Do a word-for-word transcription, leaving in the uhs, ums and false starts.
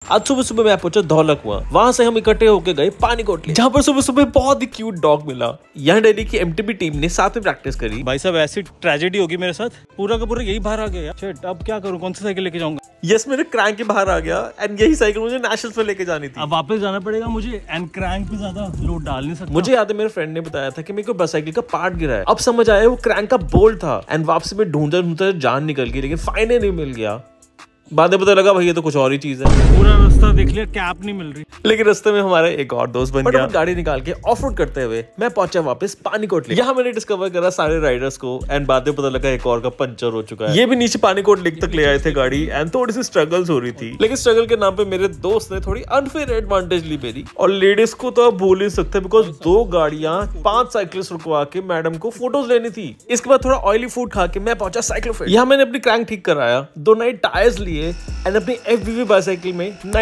आज सुबह सुबह मैं पहुंचा धौलक हुआ, वहां से हम इकट्ठे होकर गए पानीकोट, जहाँ पर सुबह सुबह बहुत ही क्यूट डॉग मिला। यहाँ दिल्ली की एमटीबी टीम ने साथ में प्रैक्टिस करी। भाई साहब ऐसी ट्रेजेडी होगी मेरे साथ, पूरा का पूरा यही बाहर आ गया। शिट, अब क्या करूं, कौन सी साइकिल लेके जाऊंगा? यस, मेरे क्रैंक के बाहर आ गया एंड यही साइकिल मुझे नेशनल्स में लेके जानी थी। अब वापस जाना पड़ेगा मुझे एंड क्रैंक पे ज्यादा लोड डाल नहीं सकता। मुझे याद है मेरे फ्रेंड ने बताया था कि मेरे को बस साइकिल का पार्ट गिरा है। अब समझ आया वो क्रैंक का बोल्ट था एंड वापसी में ढूंढते ढूंढते जान निकल गई, लेकिन फाइनली मिल गया। बाद में पता लगा भाई ये तो कुछ और ही चीज है। पूरा रास्ता देख लिया, कैप नहीं मिल रही, लेकिन रास्ते में हमारा एक और दोस्त बन गया। गाड़ी निकाल के ऑफ रोड करते हुए मैं पहुंचा वापस पानीकोट। यहाँ मैंने डिस्कवर करा सारे राइडर्स को एंड बाद में पता लगा एक और का पंचर हो चुका है। ये भी नीचे पानीकोट लेक तक ले आए थे गाड़ी एंड थोड़ी सी स्ट्रगल्स हो रही थी, लेकिन स्ट्रगल के नाम पे मेरे दोस्त ने थोड़ी अनफेयर एडवांटेज ली मेरी। और लेडीज को तो आप भूल ही सकते, बिकॉज दो गाड़ियां पांच साइकिलिस्ट रुकवा के मैडम को फोटोज लेनी थी। इसके बाद थोड़ा ऑयली फूड खा के मैं पहुंचा साइकिल फील्ड। यहाँ मैंने अपनी क्रैंक ठीक कराया, दो नए टायर्स लिए एंड अपनी एफ वी वी बाइसाइकिल में